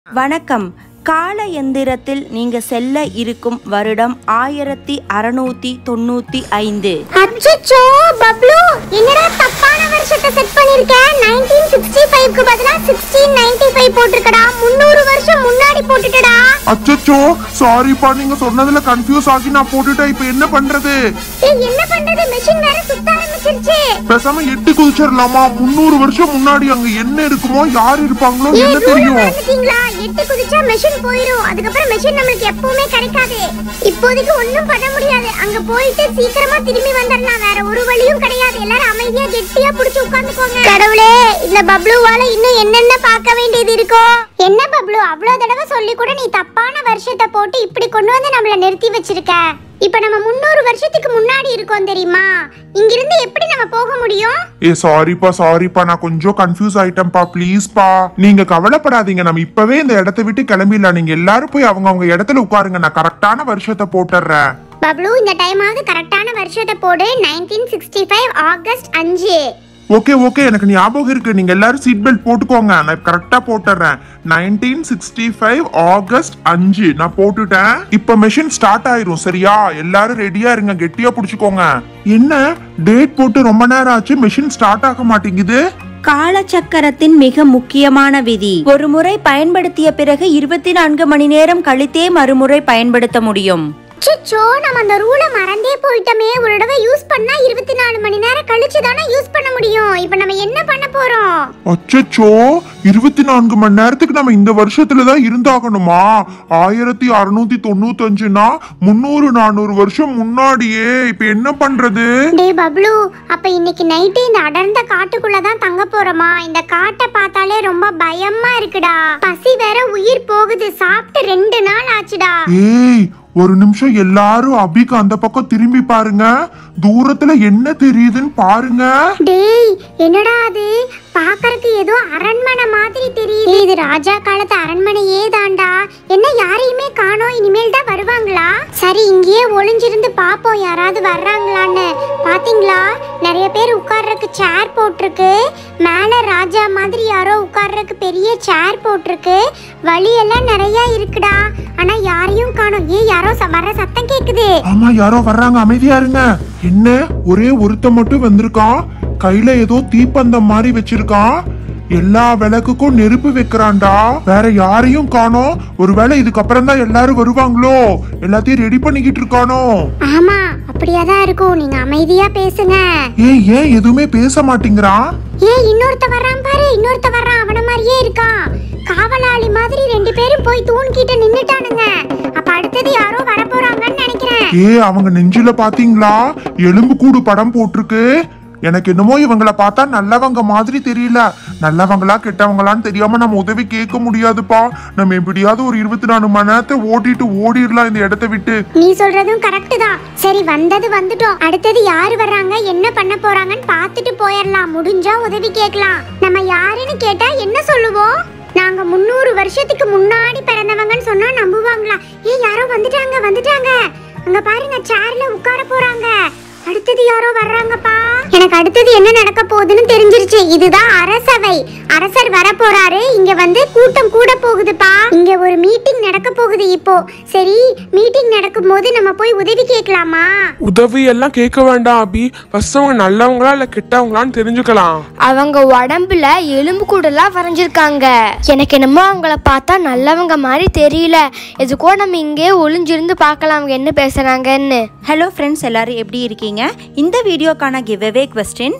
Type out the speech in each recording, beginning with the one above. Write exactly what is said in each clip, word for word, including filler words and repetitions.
வணக்கம். கால எந்திரத்தில் நீங்க செல்ல இருக்கும் வருடம் ஆயிரத்தி அறுநூத்தி தொண்ணூத்தி ஐந்து. அச்சச்சோ பப்ளு, என்னடா தப்பான வருஷத்தை செட் பண்ணிருக்க? நைன்டீன் சிக்ஸ்டி ஃபைவ் க்கு பதிலா சிக்ஸ்டீன் நைன்டி ஃபைவ் போட்டுருக்கடா. முந்நூறு வருஷம் முன்னாடி போட்டுட்டடா. அச்சச்சோ சாரிப்பா, நீங்க சொன்னதுல கன்ஃபியூஸ் ஆகி நான் போட்டுட்டேன். இப்போ என்ன பண்றது? ஏய் என்ன பண்றது? மெஷின் வேற சுத்த ஆரம்பிச்சிருச்சு. பேசாம எட்டி குதிச்சிரலாமா? முந்நூறு வருஷம் முன்னாடி அங்க என்ன இருக்குமோ, யார் இருப்பாங்களோ என்ன தெரியும்? பாத்தீங்களா? எட்டி குதிச்சா மெஷின் போயிடும். அதுக்கு அப்புறம் மெஷின் நமக்கு எப்பவுமே கிடைக்காது. இப்போதைக்கு ஒண்ணும் பண்ண முடியாது. அங்க போயிட்டு சீக்கிரமா திரும்பி வந்துடலாம். வேற ஒரு வழியும் கிடையாது. எல்லாரும் அமைதியா கெட்டியா புடிச்சு உட்கார்ந்துக்கோங்க. கடவுளே, இந்த பப்ளுவால இன்னும் என்னென்ன பார்க்க வேண்டியது இருக்கோ? என்ன பப்ளு, அவ்வளவு தடவை சொல்லி கூட நீ தப்பான வருஷத்தை போட்டு இப்படி கொண்டு வந்து நம்மள நிறுத்தி வச்சிருக்க. இப்ப நம்ம முந்நூறு வருஷத்துக்கு முன்னாடி இருக்கோம் தெரியுமா? இங்க இருந்து எப்படி நம்ம போக முடியும்? ஏ சாரிப்பா சாரிப்பா, நான் கொஞ்சம் கன்ஃபியூஸ் ஆயிட்டேன்ப்பா. ப்ளீஸ்ப்பா, நீங்க கவலைப்படாதீங்க. நம்ம இப்பவே இந்த இடத்தை விட்டு கிளம்பிடலாம். நீங்க எல்லாரும் போய் அவங்க அவங்க இடத்துல உட்காருங்க. நான் கரெக்டான வருஷத்தை போட்டுறேன். பப்ளு, இந்த டைமாவது கரெக்டான வருஷத்தை போடு. நைன்டீன் சிக்ஸ்டி ஃபைவ் ஆகஸ்ட் அஞ்சு. ஓகே ஓகே, எனக்கு ஞாபகம் இருக்கு. நீங்க எல்லாரும் சீட் பெல்ட் போட்டுக்கோங்க. நான் கரெக்டா போட்டுறேன். நைன்டீன் சிக்ஸ்டி ஃபைவ் ஆகஸ்ட் அஞ்சு நான் போட்டுட்டேன். இப்ப மெஷின் ஸ்டார்ட் ஆயிரும். சரியா? எல்லாரும் ரெடியா இருங்க. கெட்டியா புடிச்சுக்கோங்க. என்ன டேட் போட்டு ரொம்ப நேரம் ஆச்சு, மெஷின் ஸ்டார்ட் ஆக மாட்டேங்குது. காலச்சக்கரத்தின் மிக முக்கியமான விதி, ஒரு முறை பயன்படுத்திய பிறகு இருபத்தி நான்கு மணி நேரம் கழித்தே மறுமுறை பயன்படுத்த முடியும். அச்சச்சோ, நம்ம அந்த ரூலை மறந்தே போயிட்டோமே. ஒரு தடவை யூஸ் பண்ணா இருபத்தி நாலு மணி நேரம் கழிச்சு தானே யூஸ் பண்ண முடியும். இப்போ நம்ம என்ன பண்ண போறோம்? அச்சச்சோ, இருபத்தி நான்கு மணி நேரத்துக்கு நம்ம இந்த வருஷத்துலதான் இருந்தாகணுமா? ஆயிரத்தி அறுநூத்தி தொண்ணூத்தி அஞ்சுனா முன்னூறு நானூறு வருஷம் முன்னாடியே. இப்ப என்ன பண்றது? டேய் பப்ளு, அப்ப இன்னைக்கு நைட்டு இந்த அடர்ந்த காட்டுக்குள்ளதான் தங்க போறோமா? இந்த காட்டை பார்த்தாலே ரொம்ப பயமா இருக்குடா. பசி வேற உயிர் போகுது. சாப்பிட்டு ரெண்டு நாள் ஆச்சுடா. ஏய் ஒரு நிமிஷம், எல்லாரும் அபிக்கு அந்த பக்கம் திரும்பி பாருங்க. தூரத்துல என்ன தெரியுதுன்னு பாருங்க. டேய் என்னடா அது? பாக்கறதுக்கு ஏதோ அரண்மனை மாதிரி தெரியுது. இது ராஜா காலத்து அரண்மனையே தான்டா. என்ன யாரையுமே காணோம். இனிமேல் தான் வருவாங்களா? சரி, இங்கேயே ஒளிஞ்சிருந்து பாப்போம் யாராவது வர்றாங்களான்னு. பாத்தீங்களா, நிறைய பேர் உட்கார்றதுக்கு சேர் போட்டிருக்கு. மேல ராஜா மாதிரி யாரோ உட்கார்றதுக்கு பெரிய சேர் போட்டிருக்கு. வழி எல்லாம் நிறைய இருக்குடா. ஆனா யாரையும் காணோம். ஏ யாரோ வர்ற சத்தம் கேக்குது. ஆமா, யாரோ வர்றாங்க. அமைதியா இருங்க. என்ன ஒரே ஒருத்த மட்டும் வந்திருக்கான். கையில ஏதோ தீப்பந்தம் மாதிரி வச்சிருக்கான். எல்லா விளக்குக்கும் நெருப்பு வைக்கிறான்டா. வேற யாரையும் காணோம். ஒருவேளை இதுக்கப்புறம் தான் எல்லாரும் வருவாங்களோ? எல்லாத்தையும் ரெடி பண்ணிக்கிட்டு இருக்கானோ? ஆமா, அப்படியாதான் இருக்கும். நீங்க அமைதியா பேசுங்க. ஏன் ஏன் எதுவுமே பேச மாட்டேங்கிறான்? ஏய் இன்னொருத்த வர்றான் பாரு. இன்னொருத்த வர்றான். அவன மாதிரியே இருக்கான். காவலாளி மாதிரி ரெண்டு பேரும் போய் தூண்கிட்ட நின்னுட்டானுங்க. அப்ப அடுத்தது யாரோ வர போறாங்கன்னு நினைக்கிறேன். ஏ அவங்க நெஞ்சில பாத்தீங்களா எலும்பு கூடு படம் போட்டிருக்கு. எனக்கு என்னமோ இவங்களை பார்த்தா நல்லவங்க மாதிரி தெரியல. நல்லவங்களா கெட்டவங்களான்னு தெரியாம நம்ம உதவி கேட்க முடியாதுப்பா. நம்ம எப்படியாவது ஒரு இருபத்தி நாலு மணி நேரத்தை ஓட்டிட்டு ஓடிடலாம் இந்த இடத்தை விட்டு. நீ சொல்றதும் கரெக்ட் தான். சரி, வந்தது வந்துட்டோம். அடுத்தது யாரு வர்றாங்க, என்ன பண்ண போறாங்கன்னு பார்த்துட்டு போயிடலாம். முடிஞ்சா உதவி கேட்கலாம். நம்ம யாருன்னு கேட்டா என்ன சொல்லுவோம்? நாங்க முன்னூறு வருஷத்துக்கு முன்னாடி பிறந்தவங்கன்னு சொன்னா நம்புவாங்களா? ஏய் யாரோ வந்துட்டாங்க வந்துட்டாங்க. அங்க பாருங்க, சேர்ல உட்கார போறாங்க. அடுத்தது யாரோ வர்றாங்கப்பா. எனக்கு அடுத்தது என்ன நடக்க போகுதுன்னு தெரிஞ்சிருச்சு. இதுதான் அரசவை. அரசர் வர போறாரு. இங்க வந்து கூட்டம் கூட போகுதுப்பா. இங்க ஒரு மீட்டிங் நடக்க போகுது இப்போ. சரி, மீட்டிங் நடக்கும் போது நம்ம போய் உதவி கேட்கலாமா? உதவி எல்லாம் கேட்க வேண்டாம் அபி. ஃபர்ஸ்ட் அவங்க நல்லவங்களா இல்ல கெட்டவங்களான்னு தெரிஞ்சுக்கலாம். அவங்க உடம்புல எலும்பு கூடலாம் வரைஞ்சிருக்காங்க. எனக்கு என்னமோ அவங்கள பார்த்தா நல்லவங்க மாதிரி தெரியல. எதுக்கோ நம்ம இங்கே ஒளிஞ்சிருந்து பார்க்கலாம் அவங்க என்ன பேசுறாங்கன்னு. ஹலோ ஃப்ரெண்ட்ஸ், எல்லாரும் எப்படி இருக்கீங்க? இந்த வீடியோக்கான கிவ் அவே क्वेश्चन,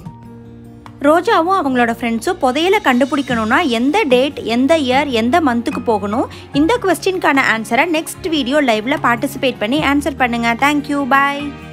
ரோஜாவும் அவங்களோட ஃப்ரெண்ட்ஸும் புதையலை கண்டுபிடிக்கணும்னா எந்த டேட், எந்த இயர், எந்த மந்த்துக்கு போகணும்? இந்த क्वेश्चनக்கான ஆன்சரை நெக்ஸ்ட் வீடியோ லைவ்ல பார்ட்டிசிபேட் பண்ணி ஆன்சர் பண்ணுங்க. தேங்க்யூ, பாய்.